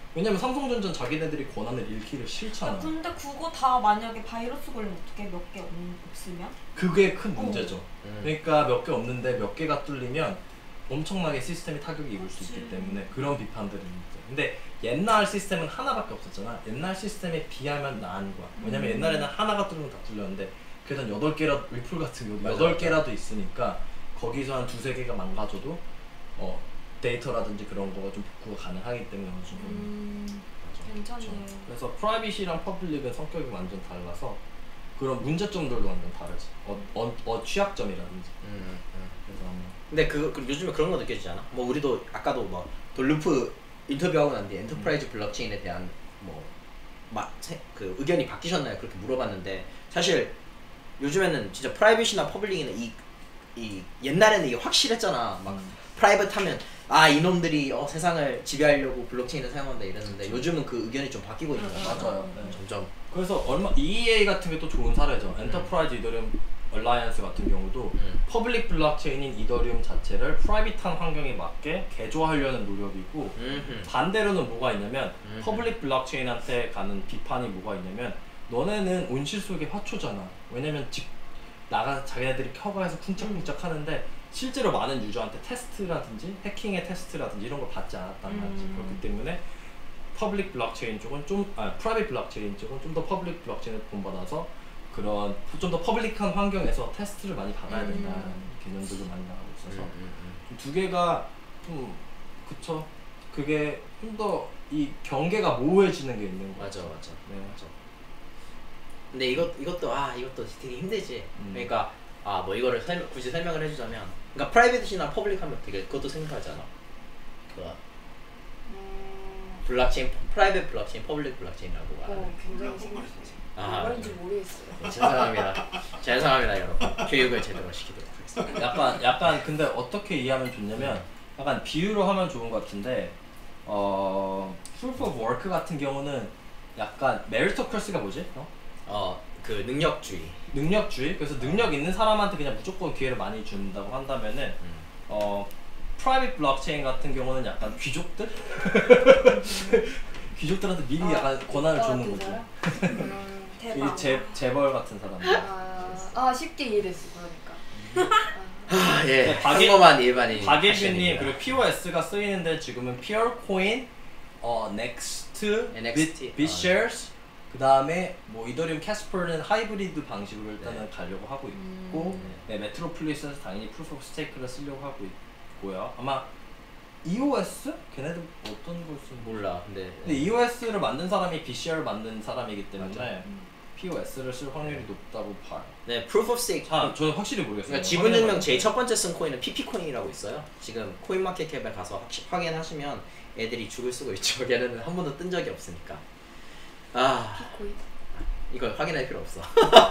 왜냐면 삼성전자는 자기네들이 권한을 잃기를 싫잖아. 근데 그거 다 만약에 바이러스 걸리면 어떻게 몇 개 없으면? 그게 큰 문제죠. 그러니까 몇 개 없는데 몇 개가 뚫리면 엄청나게 시스템이 타격이 입을 수 있기 때문에 그런 비판들이 있죠. 근데 옛날 시스템은 하나밖에 없었잖아. 옛날 시스템에 비하면 나은 거야. 왜냐면 옛날에는 하나가 뚫리면 다 뚫렸는데 그래도 8개라도 리플 같은 경우 8개라도 있으니까 거기서 한 2-3개가 망가져도 데이터라든지 그런 거가 좀 복구가 가능하기 때문에 어느 정도 괜찮네요. 그래서 프라이빗이랑 퍼블릭은 성격이 완전 달라서 그런 문제점들도 완전 다르지. 취약점이라든지. 그래서 근데 요즘에 그런 거 느껴지지 않아? 뭐 우리도 아까도 뭐 돌루프 인터뷰하고 난 뒤에 엔터프라이즈 블록체인에 대한 그 의견이 바뀌셨나요? 그렇게 물어봤는데 사실 요즘에는 진짜 프라이빗이나 퍼블릭이나 이 옛날에는 이게 확실했잖아. 막 프라이빗 하면 이놈들이 세상을 지배하려고 블록체인을 사용한다 이랬는데 요즘은 그 의견이 좀 바뀌고 있는 거 같아요. 맞아요. 네. 점점. 그래서 EA 같은 게 또 좋은 사례죠. 엔터프라이즈 이더리움 얼라이언스 같은 경우도 퍼블릭 블록체인인 이더리움 자체를 프라이빗한 환경에 맞게 개조하려는 노력이고 반대로는 뭐가 있냐면 퍼블릭 블록체인한테 가는 비판이 뭐가 있냐면 너네는 온실 속의 화초잖아. 왜냐면 나가서 자기네들이 켜가해서 쿵짝쿵짝 하는데 실제로 많은 유저한테 테스트라든지 해킹의 테스트라든지 이런 걸 받지 않았단 말이지. 그렇기 때문에 퍼블릭 블록체인 쪽은 프라이빗 블록체인 쪽은 좀 더 퍼블릭 블록체인을 본받아서 그런 좀 더 퍼블릭한 환경에서 테스트를 많이 받아야 된다는 개념들도 많이 나오고 있어서 두 개가 좀 그쵸. 그게 좀 더 이 경계가 모호해지는 게 있는 거 맞아. 네. 맞아. 근데 이것도 되게 힘들지. 그러니까 뭐 이거를 굳이 설명을 해주자면, 그러니까 프라이빗이나 퍼블릭하면 되게 그것도 생각하잖아. 블록체인, 프라이빗 블록체인, 퍼블릭 블록체인이라고 말하는. 굉장히 생겼어요. 뭔지 모르겠어요. 죄송합니다 여러분. 교육을 제대로 시키도록 하겠습니다. 약간 근데 어떻게 이해하면 좋냐면 약간 비유로 하면 좋은 것 같은데 proof of work 같은 경우는 약간 메리토크래시가 뭐지? 그 능력주의. 그래서 능력 있는 사람한테 그냥 무조건 기회를 많이 준다고 한다면은 프라이빗 블록체인 같은 경우는 약간 귀족들? 귀족들한테 미리 약간 권한을 주는 거지. 대박. 재벌 같은 사람들. 쉽게 이해됐어 그러니까. 예. 평범한 일반인. 박일규님 그리고 POS가 쓰이는데 지금은 피어코인, 넥스트, 빗쉐어스, 그 다음에 뭐 이더리움 캐스퍼는 하이브리드 방식으로 일단은 가려고 하고 있고, 메트로폴리스에서 당연히 프루프 오브 스테이크를 쓰려고 하고 있고요. 아마 EOS? 걔네들 어떤 걸 쓰는 몰라. 근데 EOS를 만든 사람이 BCR을 만든 사람이기 때문에 POS를 쓸 확률이 높다고 봐요. 네, Proof of Stake. 저는 확실히 모르겠어요. 그러니까 지분증명 제일 첫 번째 쓴 코인은 PP코인이라고 있어요. 지금 코인마켓캡에 가서 확인하시면 애들이 죽을 쓰고 있죠. 걔네는 한 번도 뜬 적이 없으니까. 피코인? 이거 확인할 필요 없어.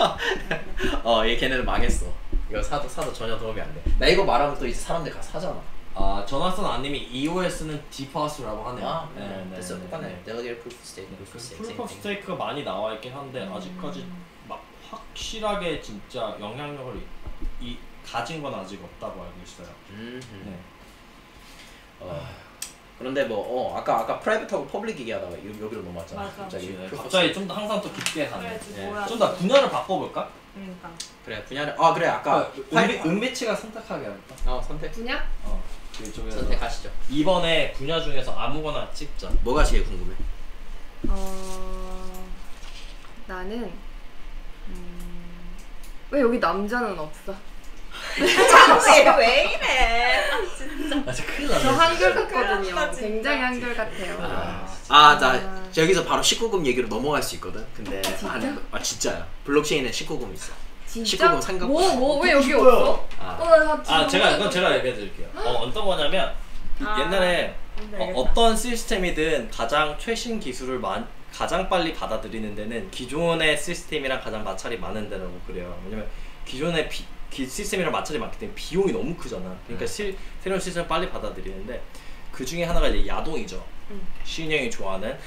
걔네는 망했어. 이거 사도 전혀 도움이 안 돼. 나 이거 말하면 또 이제 사람들 가서 사잖아. 전화선 아님이 EOS는 디파스라고 하네요. 됐어, 똑같네. Delegated Proof of Stake. Proof of Stake가 많이 나와 있긴 한데 아직까지 막 확실하게 진짜 영향력을 가진 건 아직 없다고 알고 있어요. 네. 그런데 뭐 아까 프라이빗하고 퍼블릭 얘기하다가 여기로 넘어왔잖아. 맞아. 갑자기 좀 더 항상 또 깊게 가네. 그래, 좀 더 분야를 바꿔볼까? 그러니까. 그래 분야를 그래 아까 은비치가 선택하게 할까? 선택. 분야? 그쪽에서 선택하시죠. 이번에 분야 중에서 아무거나 찍자. 뭐가 제일 궁금해? 나는 왜 여기 남자는 없어? 왜 이래? 진짜 큰일 났네. 저 한결같거든요. 굉장히 한결같아요. 나 여기서 바로 19금 얘기로 넘어갈 수 있거든. 근데 진짜? 진짜야. 블록체인에 19금 있어. 진짜? 19금 상급. 왜 여기 없어? 제가 얘기해 드릴게요. 어떤 거냐면 옛날에 어떤 시스템이든 가장 최신 기술을 가장 빨리 받아들이는 데는 기존의 시스템이랑 가장 마찰이 많은 데라고 그래요. 왜냐면 기존의 시스템이랑 마찰이 많기 때문에 비용이 너무 크잖아. 그러니까 새로운 시스템을 빨리 받아들이는데 그 중에 하나가 이제 야동이죠. 시인 형이 좋아하는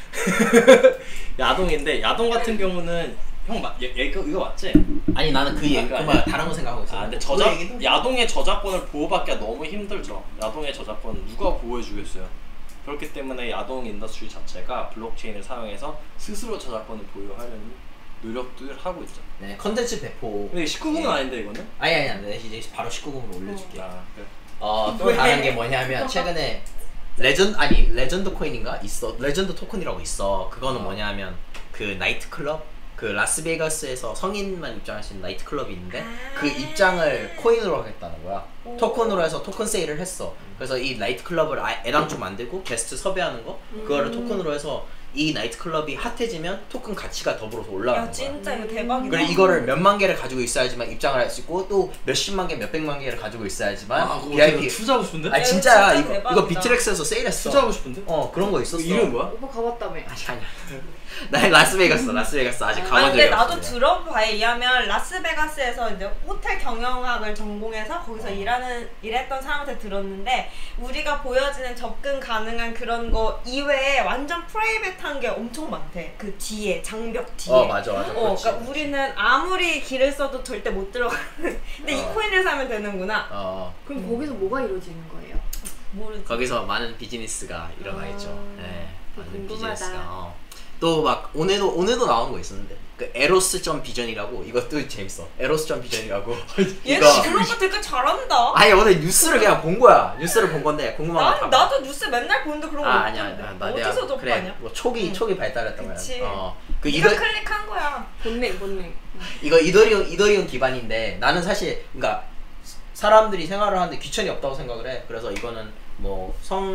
야동인데 야동 같은 경우는 이거 맞지? 아니 나는 그 얘기 정말 다른 거 생각하고 있어. 근데 야동의 저작권을 보호받기가 너무 힘들죠. 야동의 저작권 누가 보호해주겠어요? 그렇기 때문에 야동 인더스트리 자체가 블록체인을 사용해서 스스로 저작권을 보유하려는 노력들 하고 있죠. 네, 컨텐츠 배포. 근데 19금은 아닌데 이거는? 아니, 이제 바로 19금으로 올려줄게. 그래. 또 다른 게 뭐냐면 최근에 레전드 코인인가 있어. 레전드 토큰이라고 있어. 그거는 뭐냐면 그 나이트 클럽, 그 라스베이거스에서 성인만 입장할 수 있는 나이트 클럽이 있는데 그 입장을 코인으로 하겠다는 거야. 토큰으로 해서 토큰 세일을 했어. 그래서 이 나이트 클럽을 애당초 만들고 게스트 섭외하는 거 그거를 토큰으로 해서 이 나이트 클럽이 핫해지면 토큰 가치가 더불어서 올라가는 거야. 진짜 이거 대박이다. 그래 이거를 몇만 개를 가지고 있어야지만 입장을 할 수 있고 또 몇십만 개, 몇백만 개를 가지고 있어야지만 VIP 투자하고 싶은데? 아 진짜야. 진짜 이거 비트렉스에서 세일했어. 투자하고 싶은데? 그런 거 있었어. 이름 뭐야? 오빠 가봤다며. 아니야. 나 라스베이거스 아직 가본 적이 근데 없어. 나도 들은 바에 의하면 라스베가스에서 이제 호텔 경영학을 전공해서 거기서 일했던 사람한테 들었는데 우리가 보여지는 접근 가능한 그런 거 이외에 완전 프라이빗한 게 엄청 많대. 그 뒤에 장벽 뒤에. 맞아. 그러니까 우리는 아무리 길을 써도 절대 못 들어가는. 근데 이 코인을 사면 되는구나. 그럼 거기서 뭐가 이루어지는 거예요? 모르지. 거기서 많은 비즈니스가 일어나겠죠. 네, 많은 궁금하다. 비즈니스가. 또 막 오늘도 나온 거 있었는데 그 에로스.비전이라고 이것도 재밌어. 에로스.비전이라고 얘는 그런 거 되게 잘한다. 아니 오늘 뉴스를 그냥 본 거야. 뉴스를 본 건데 궁금한 거 나도 뉴스 맨날 보는데 그런 거 아니야. 나 어디서 접하냐? 그래. 뭐 초기 발달했던 거야. 그치. 그 네가 클릭한 거야. 본능. 이거 이더리움 기반인데 나는 사실 그러니까 사람들이 생활을 하는데 귀천이 없다고 생각을 해. 그래서 이거는 뭐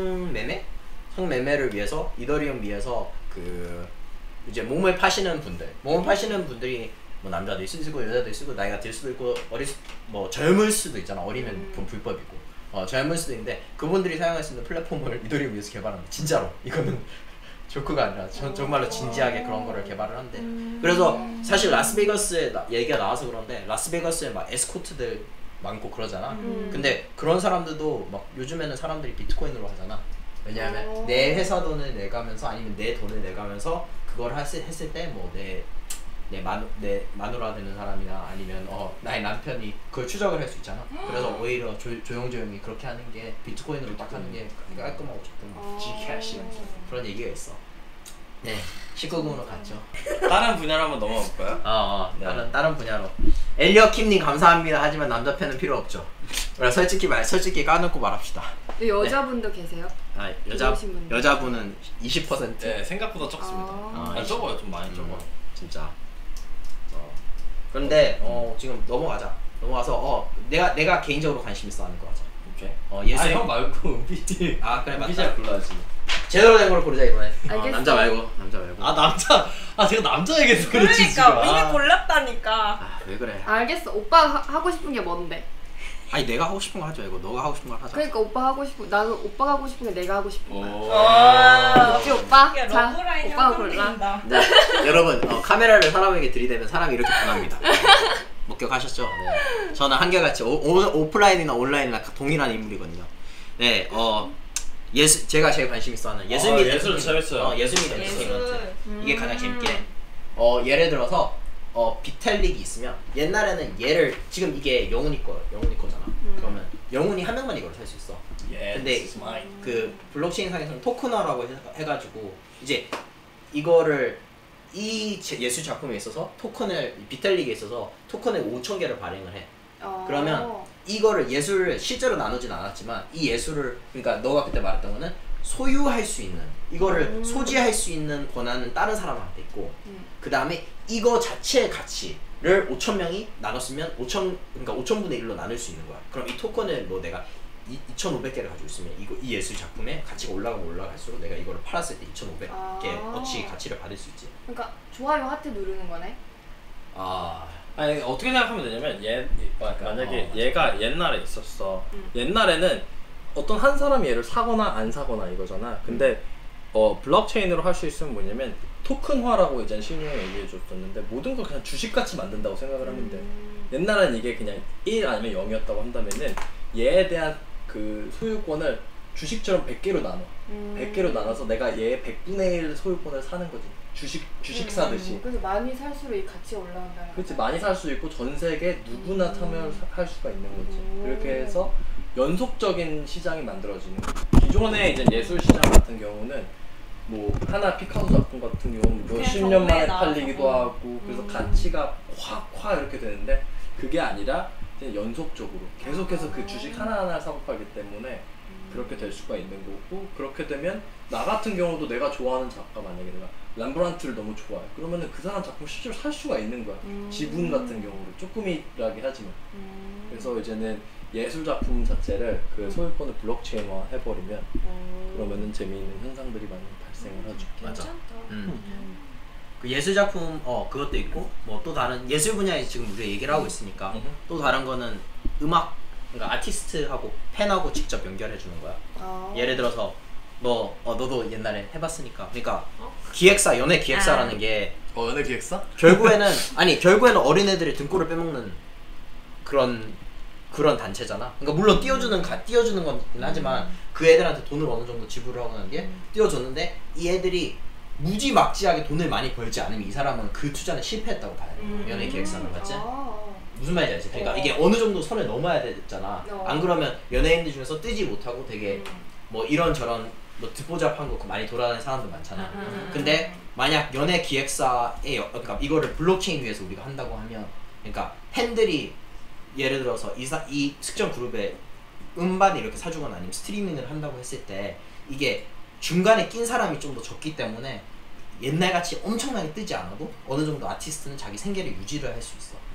성매매를 위해서 이더리움 위해서 그 이제 몸을 파시는 분들이 뭐 남자도 쓰고 여자도 쓰고 나이가 들 수도 있고 뭐 젊을 수도 있잖아. 어리면 불법이고 젊을 수도 있는데 그분들이 사용할 수 있는 플랫폼을 이더리움 위해서 개발합니다. 진짜로 이거는 조크가 아니라 정말로 진지하게 그런 거를 개발을 한대. 그래서 사실 라스베이거스에 얘기가 나와서 그런데 라스베이거스에 막 에스코트들 많고 그러잖아. 근데 그런 사람들도 막 요즘에는 사람들이 비트코인으로 하잖아. 왜냐하면 내 회사 돈을 내가면서 아니면 내 돈을 내가면서 그걸 했을 때 뭐 내 마누라 되는 사람이나 아니면 나의 남편이 그걸 추적을 할 수 있잖아. 그래서 오히려 조용조용히 그렇게 하는 게 비트코인으로 딱 하는 게 깔끔하고 좋던 Gcash 그런 얘기가 있어. 네, 19금으로 갔죠. 다른 분야로 한번 넘어가 볼까요? 네. 다른 분야로. 엘리어 킴님 감사합니다. 하지만 남자 팬은 필요 없죠. 솔직히 까놓고 말합시다. 여자분도 계세요? 여자분은 20%. 네, 생각보다 적습니다. 적어요, 좀 많이 적어. 진짜. 그런데 지금 넘어가서 내가 개인적으로 관심 있어 하는 거 하자. 오케이. 형 말고 은빈이. 그래 맞다. 잘 불러야지. 제대로 된 걸 고르자 이번에. 알겠어. 남자 말고. 제가 남자 얘기해서 그렇지. 그러니까 이미 골랐다니까. 왜 그래? 알겠어. 오빠 하고 싶은 게 뭔데? 아니 내가 하고 싶은 거 하죠. 이거 너가 하고 싶은 거 하자. 그러니까 나도 오빠가 하고 싶은 게 내가 하고 싶은 거야. 와. 오빠? 야, 자, 러브라인 오빠가 골라. 네. 여러분 카메라를 사람에게 들이대면 사람이 이렇게 변합니다. 목격하셨죠? 네. 저는 한결같이 오프라인이나 온라인이나 동일한 인물이거든요. 네, 제가 제일 관심 있어하는 예술 재밌어요. 예술 및 엔터테인먼트 이게 가장 재밌긴 해. 예를 들어서 비텔릭이 있으면 옛날에는 지금 이게 영훈이 거잖아. 그러면 영훈이 한 명만 이걸 살 수 있어. 근데 그 블록체인 상에서는 토큰화라고 해가지고 이제 이거를 이 예술 작품에 있어서 비텔릭에 있어서 토큰을 5,000개를 발행을 해. 그러면 이거를 예술을 실제로 나누진 않았지만 이 예술을 그러니까 너가 그때 말했던 거는 소유할 수 있는 이거를 소지할 수 있는 권한은 다른 사람한테 있고 그 다음에 이거 자체의 가치를 5,000명이 나눴으면 5,000분의 1로 나눌 수 있는 거야. 그럼 이 토큰을 뭐 내가 2,500개를 가지고 있으면 이 예술 작품의 가치가 올라가면 올라갈수록 내가 이거를 팔았을 때 2,500개 어치 가치를 받을 수 있지. 그러니까 좋아요 하트 누르는 거네. 아니 어떻게 생각하면 되냐면 만약에 얘가 옛날에 있었어. 옛날에는 어떤 한 사람이 얘를 사거나 안 사거나 이거잖아. 근데 블록체인으로 할 수 있으면 뭐냐면 토큰화라고 이제 신용이 얘기해 줬었는데 모든 걸 그냥 주식같이 만든다고 생각을 하면 돼. 옛날엔 이게 그냥 1 아니면 0이었다고 한다면은 얘에 대한 그 소유권을 주식처럼 100개로 나눠. 100개로 나눠서 내가 얘 100분의 1 소유권을 사는 거지. 주식 사듯이. 그래서 많이 살수록 이 가치가 올라간다. 그렇지. 많이 살 수 있고 전 세계 누구나 참여할 수가 있는 거지. 이렇게 해서 연속적인 시장이 만들어지는 거지. 기존의 이제 예술 시장 같은 경우는 뭐 하나 피카소 작품 같은 경우는 몇십 년 만에 팔리기도 하고 그래서 가치가 확 이렇게 되는데 그게 아니라 그냥 연속적으로 계속해서 그 주식 하나하나를 사고 팔기 때문에 그렇게 될 수가 있는 거고 그렇게 되면 나 같은 경우도 내가 좋아하는 작가 만약에 내가 람브란트를 너무 좋아해 그러면은 그 사람 작품 실제로 살 수가 있는 거야. 지분 같은 경우로 조금이라기 하지만 그래서 이제는 예술 작품 자체를 그 소유권을 블록체인화 해버리면 그러면은 재미있는 현상들이 많이 발생을 하죠. 맞아. 그 예술 작품 그것도 있고 뭐 또 다른 예술 분야에 지금 우리가 얘기를 하고 있으니까 또 다른 거는 음악 그러니까 아티스트하고 팬하고 직접 연결해 주는 거야. 예를 들어서 너도 옛날에 해봤으니까 그러니까 기획사 연예 기획사라는 게 연예 기획사? 결국에는 어린애들의 등골을 빼먹는 그런 단체잖아. 그러니까 물론 띄워주는 건 하지만 그 애들한테 돈을 어느 정도 지불을 하고 난 뒤에 띄워줬는데 이 애들이 무지막지하게 돈을 많이 벌지 않으면 이 사람은 그 투자는 실패했다고 봐야 돼. 연예 기획사는 맞지? 무슨 말인지 알지? 그러니까 이게 어느 정도 선을 넘어야 되잖아. 안 그러면 연예인들 중에서 뜨지 못하고 되게 뭐 이런저런 뭐 듣보잡한 거 많이 돌아다니는 사람들 많잖아. 근데 만약 연예 기획사에 그러니까 이거를 블록체인 위해서 우리가 한다고 하면 그러니까 팬들이 예를 들어서 이 특정 그룹에 음반 이렇게 사주거나 아니면 스트리밍을 한다고 했을 때 이게 중간에 낀 사람이 좀 더 적기 때문에 옛날같이 엄청나게 뜨지 않아도 어느 정도 아티스트는 자기 생계를 유지를 할 수 있어.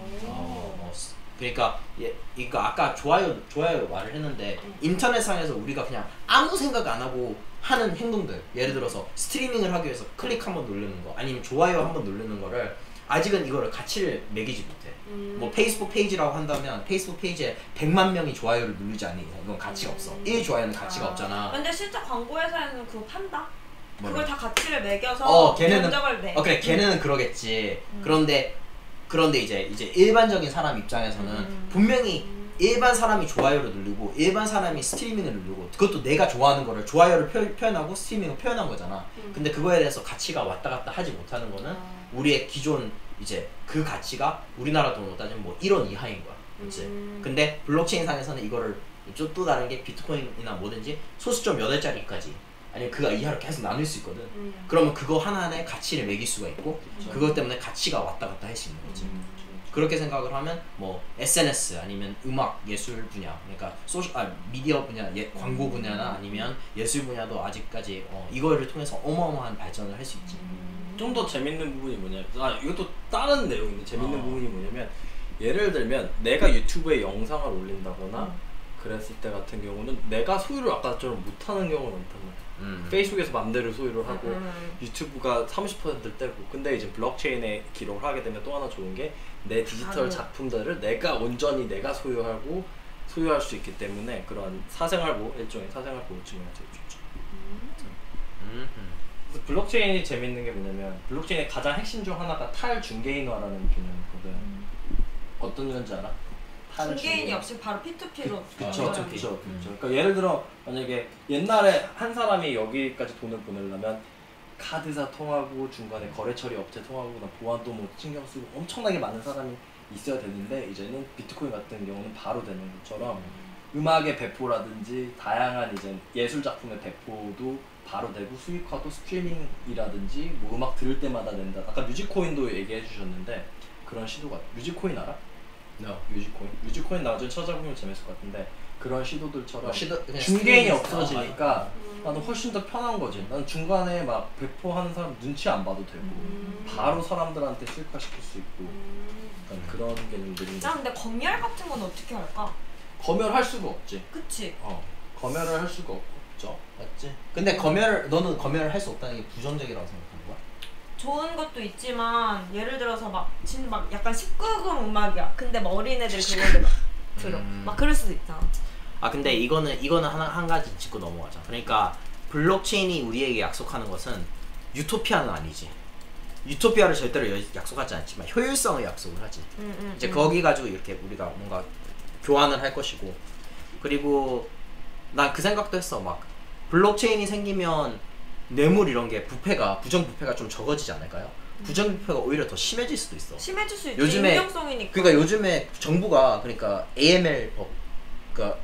그러니까 이거 아까 좋아요 말을 했는데 인터넷상에서 우리가 그냥 아무 생각 안 하고 하는 행동들 예를 들어서 스트리밍을 하기 위해서 클릭 한번 누르는 거 아니면 좋아요 한번 누르는 거를 아직은 이거를 가치를 매기지 못해. 뭐 페이스북 페이지라고 한다면 페이스북 페이지에 100만 명이 좋아요를 누르지 않니 이건 가치가 없어. 1좋아요는 가치가 없잖아. 근데 실제 광고 회사에서는 그거 판다? 그걸 다 가치를 매겨서 견적을 내. 그래 걔네는 그러겠지. 그런데 이제 일반적인 사람 입장에서는 분명히 일반 사람이 좋아요를 누르고 일반 사람이 스트리밍을 누르고 그것도 내가 좋아하는 거를 좋아요를 표현하고 스트리밍을 표현한 거잖아. 근데 그거에 대해서 가치가 왔다 갔다 하지 못하는 거는 우리의 기존 이제 그 가치가 우리나라 돈으로 따지면 뭐 1원 이하인 거야. 그치? 근데 블록체인 상에서는 이거를 또 다른 게 비트코인이나 뭐든지 소수점 몇 원짜리까지 아니면 그가 이하로 계속 나눌 수 있거든. 그러면 그거 하나하나의 가치를 매길 수가 있고 그것 때문에 가치가 왔다 갔다 할 수 있는 거지. 그렇게 생각을 하면 뭐 SNS 아니면 음악 예술 분야 그러니까 미디어 분야 광고 분야나 아니면 예술 분야도 아직까지 이거를 통해서 어마어마한 발전을 할 수 있지. 좀 더 재밌는 부분이 뭐냐면 이것도 다른 내용인데 재밌는 부분이 뭐냐면 예를 들면 내가 유튜브에 영상을 올린다거나 그랬을 때 같은 경우는 내가 소유를 아까처럼 못하는 경우가 많단 말이야. 페이스북에서 맘대로 소유를 하고 유튜브가 30%를 떼고 근데 이제 블록체인에 기록을 하게 되면 또 하나 좋은 게 내 디지털 작품들을 내가 온전히 내가 소유할 수 있기 때문에 그런 일종의 사생활 보호증이 되게 좋죠. 그래서 블록체인이 재밌는 게 뭐냐면 블록체인의 가장 핵심 중 하나가 탈중개인화라는 개념이거든. 어떤 건지 알아? 중개인이 없이 바로 P2P로 그쵸. 그러니까 예를 들어 만약에 옛날에 한 사람이 여기까지 돈을 보내려면 카드사 통하고 중간에 거래처리 업체 통하고 그다음 보안도 뭐 신경 쓰고 엄청나게 많은 사람이 있어야 되는데 이제는 비트코인 같은 경우는 바로 되는 것처럼 음악의 배포라든지 다양한 이제 예술 작품의 배포도 바로 되고 수익화도 스트리밍이라든지 뭐 음악 들을 때마다 된다. 아까 뮤직코인도 얘기해 주셨는데 그런 시도가 뮤직코인 알아? 뮤직코인 나중에 찾아보면 재밌을 것 같은데 그런 시도들처럼 중개인이 없어지니까 나는 훨씬 더 편한 거지. 난 중간에 막 배포하는 사람 눈치 안 봐도 되고 바로 사람들한테 수익화시킬 수 있고 그런 개념들이. 근데 검열 같은 건 어떻게 할까? 검열할 수가 없지. 그치. 검열을 할 수가 없죠. 맞지? 근데 너는 검열을 할 수 없다는 게 부정적이라고 생각하는 거야? 좋은 것도 있지만 예를 들어서 진짜 막 약간 19금 음악이야. 근데 막 어린애들 그거를 막 들어. 막 그럴 수도 있잖아. 근데 이거는 한 가지 짚고 넘어가자. 그러니까 블록체인이 우리에게 약속하는 것은 유토피아는 아니지. 유토피아를 절대로 약속하지 않지만 효율성을 약속을 하지. 이제 거기 가지고 이렇게 우리가 뭔가 교환을 할 것이고 그리고 난 그 생각도 했어. 막 블록체인이 생기면 뇌물 이런 게 부정부패가 좀 적어지지 않을까요? 부정부패가 오히려 더 심해질 수도 있어. 심해질 수 있지. 요즘에 익명성이니까. 그러니까 요즘에 정부가 그러니까 AML 법 그러니까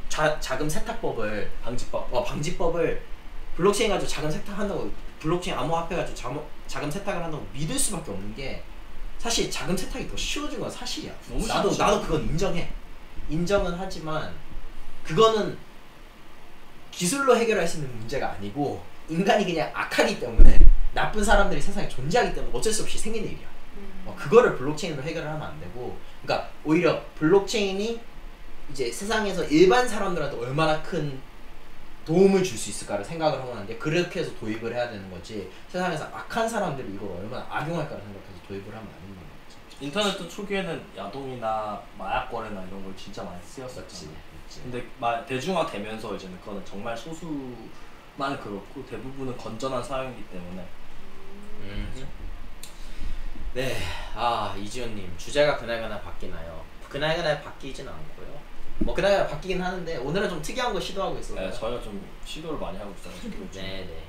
자금 세탁법을 방지법을 블록체인 가지고 자금 세탁한다고 블록체인 암호화폐 가지고 자금 세탁을 한다고 믿을 수밖에 없는 게 사실 자금 세탁이 더 쉬워진 건 사실이야. 나도 그건 인정은 하지만 그거는 기술로 해결할 수 있는 문제가 아니고 인간이 그냥 악하기 때문에 나쁜 사람들이 세상에 존재하기 때문에 어쩔 수 없이 생기는 일이야. 그거를 블록체인으로 해결을 하면 안 되고, 그러니까 오히려 블록체인이 이제 세상에서 일반 사람들한테 얼마나 큰 도움을 줄 수 있을까를 생각을 하고 있는데 그렇게 해서 도입을 해야 되는 거지 세상에서 악한 사람들이 이걸 얼마나 악용할까를 생각해서 도입을 하면 안 되는 거지. 인터넷도 초기에는 야동이나 마약 거래나 이런 걸 진짜 많이 쓰였었지. 근데 대중화되면서 이제는 그거는 정말 소수만 그렇고 대부분은 건전한 사용이기 때문에. 네, 이지훈님 주제가 그날그날 바뀌나요? 그날그날 바뀌진 않고요. 뭐 그날그날 바뀌긴 하는데 오늘은 좀 특이한 거 시도하고 있어요. 네, 저희가 좀 시도를 많이 하고 있어가지고. 네네.